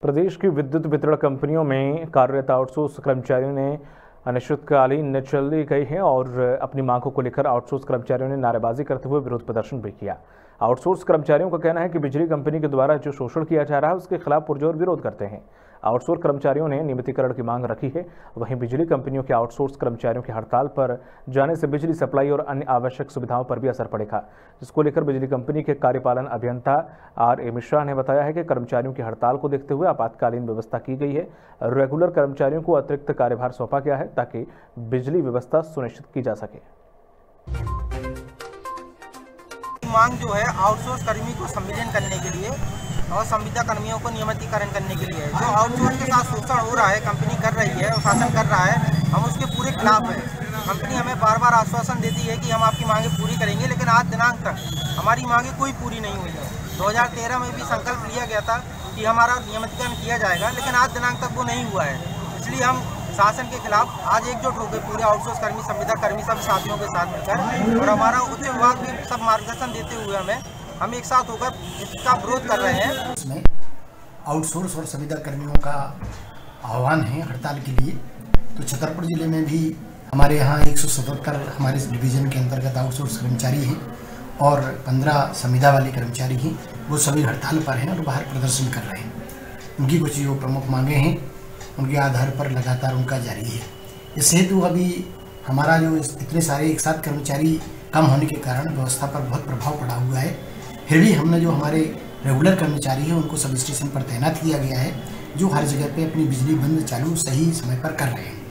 प्रदेश की विद्युत वितरण कंपनियों में कार्यरत आउटसोर्स कर्मचारियों ने अनिश्चितकालीन चली गई है और अपनी मांगों को लेकर आउटसोर्स कर्मचारियों ने नारेबाजी करते हुए विरोध प्रदर्शन भी किया। आउटसोर्स कर्मचारियों का कहना है कि बिजली कंपनी के द्वारा जो शोषण किया जा रहा है उसके खिलाफ पुरजोर विरोध करते हैं। आउटसोर्स कर्मचारियों ने नियमितीकरण की मांग रखी है। वहीं बिजली कंपनियों के आउटसोर्स कर्मचारियों की हड़ताल पर जाने से बिजली सप्लाई और अन्य आवश्यक सुविधाओं पर भी असर पड़ेगा, जिसको लेकर बिजली कंपनी के कार्यपालन अभियंता R.A. मिश्रा ने बताया है कि कर्मचारियों की हड़ताल को देखते हुए आपातकालीन व्यवस्था की गई है। रेगुलर कर्मचारियों को अतिरिक्त कार्यभार सौंपा गया है ताकि बिजली व्यवस्था सुनिश्चित की जा सके। मांग जो है आउटसोर्स कर्मी को सम्मिलन करने के लिए और संविदा कर्मियों को नियमितीकरण करने के लिए है। जो आउटसोर्स के साथ शोषण हो रहा है, कंपनी कर रही है और शासन कर रहा है, हम उसके पूरे खिलाफ हैं। कंपनी हमें बार बार आश्वासन देती है कि हम आपकी मांगें पूरी करेंगे, लेकिन आज दिनांक तक हमारी मांगें कोई पूरी नहीं हुई है। 2013 में भी संकल्प लिया गया था कि हमारा नियमितीकरण किया जाएगा, लेकिन आज दिनांक तक वो नहीं हुआ है। इसलिए हम शासन के खिलाफ आज एकजुट हो गए, पूरे आउटसोर्स कर्मी, संविदा कर्मी, सब साथियों के साथ मिलकर, और हमारा उच्च विभाग भी सब मार्गदर्शन देते हुए हम एक साथ होकर इसका विरोध कर रहे हैं। इसमें आउटसोर्स और संविदा कर्मियों का आह्वान है हड़ताल के लिए। तो छतरपुर जिले में भी हमारे यहाँ 177 हमारे डिवीज़न के अंतर्गत आउटसोर्स कर्मचारी हैं और 15 संविदा वाले कर्मचारी हैं। वो सभी हड़ताल पर हैं और बाहर प्रदर्शन कर रहे हैं। उनकी कुछ जो प्रमुख मांगे हैं उनके आधार पर लगातार उनका जारी है। इस हेतु अभी हमारा जो इतने सारे एक साथ कर्मचारी कम होने के कारण व्यवस्था पर बहुत प्रभाव पड़ा हुआ है। फिर भी हमने जो हमारे रेगुलर कर्मचारी हैं उनको सब स्टेशन पर तैनात किया गया है, जो हर जगह पे अपनी बिजली बंद चालू सही समय पर कर रहे हैं।